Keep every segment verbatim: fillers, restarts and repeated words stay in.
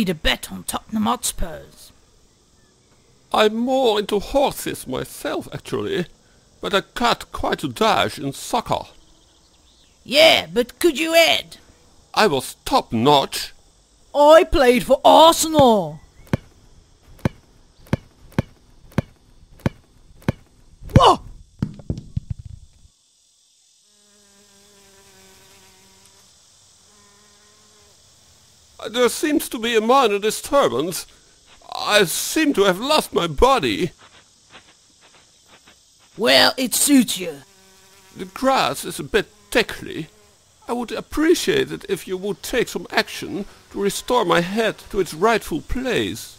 need a bet on Tottenham Hotspurs. I'm more into horses myself, actually, but I cut quite a dash in soccer. Yeah, but could you add? I was top-notch. I played for Arsenal. Whoa! There seems to be a minor disturbance. I seem to have lost my body. Well, it suits you. The grass is a bit tickly. I would appreciate it if you would take some action to restore my head to its rightful place.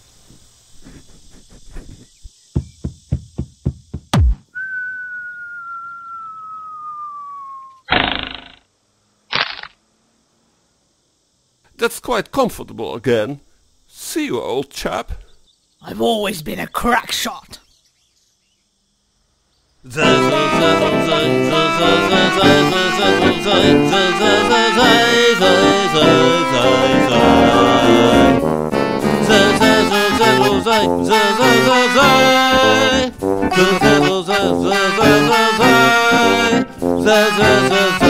That's quite comfortable again. See you, old chap. I've always been a crack shot. Zai